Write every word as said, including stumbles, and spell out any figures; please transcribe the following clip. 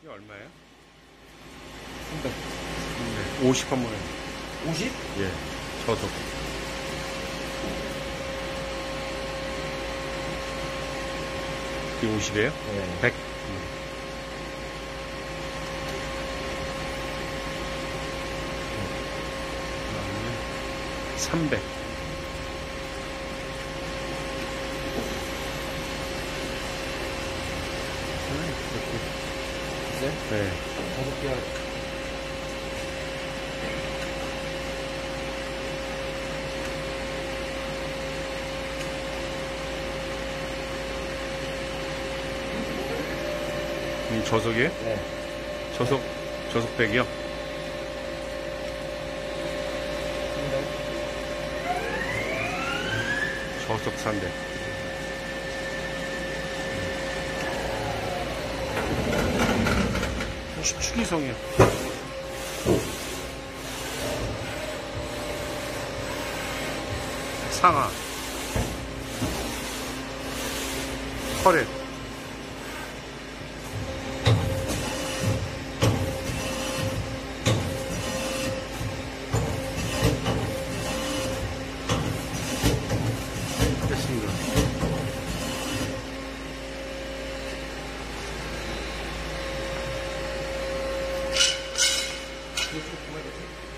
이게 얼마예요? 삼백. 네. 오십 한번 해요. 오십? 예. 저도. 이게 오십이에요? 네. 백. 삼백. 있어요? 네. 다섯 개. 음, 저속이에요? 네. 저속, 저속백이요? 저속 삼백. 혹시 축이성이요? 상하. 터렛. 됐습니다. 이거 좀 그만해.